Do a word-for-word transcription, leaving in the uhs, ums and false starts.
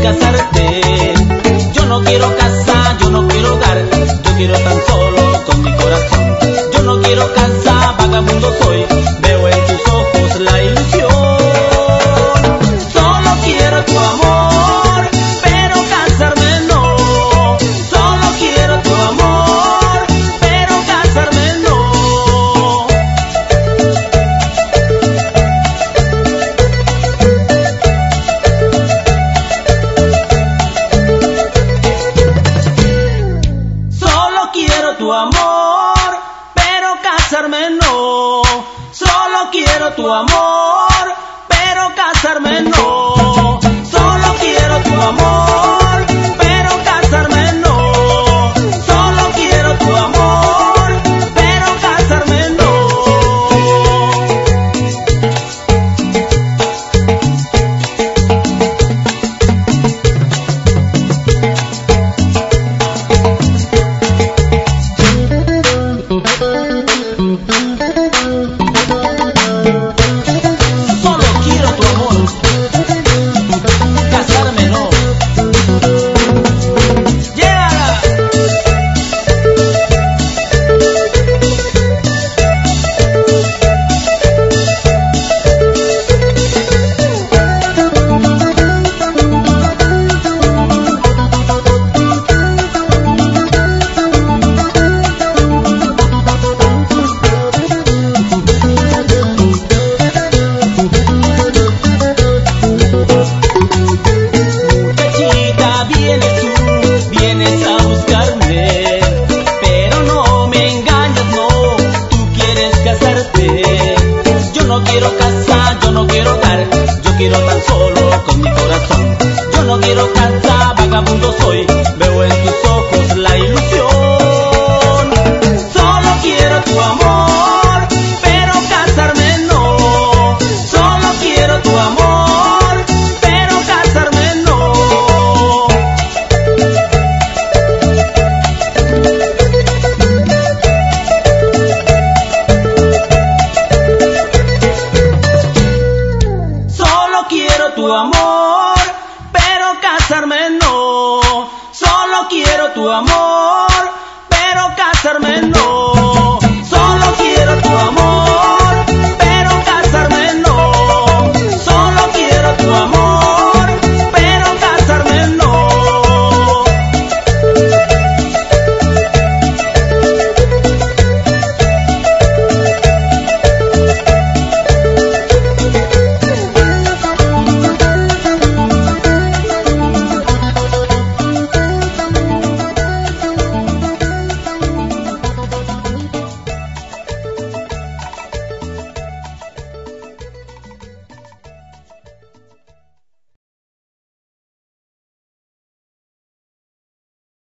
casarte. Yo no quiero casa, yo no quiero hogar, yo quiero tan solo con mi corazón. Yo no quiero casa, vagabundo soy, veo en tus ojos la ilusión. Solo quiero tu amor, pero casarme no. Solo quiero tu amor, pero casarme no. Solo quiero tu amor, pero casarme no. Solo quiero tu amor, pero casarme no. Solo quiero tu amor, pero casarme no. Solo quiero tu amor, pero casarme no. Solo quiero tu amor, casarme no. ¡Llévala! Muchachita, vienes tú, vienes a buscarme, pero no me engañas, no, tú quieres casarte. Yo no quiero casa, yo no quiero hogar, yo quiero tan solo con mi corazón. Yo no quiero casa, vagabundo soy, veo en tus ojos la ilusión. Solo quiero tu amor, pero casarme no. Solo quiero tu amor, pero casarme no. Solo quiero tu amor, pero casarme no. Solo quiero tu amor.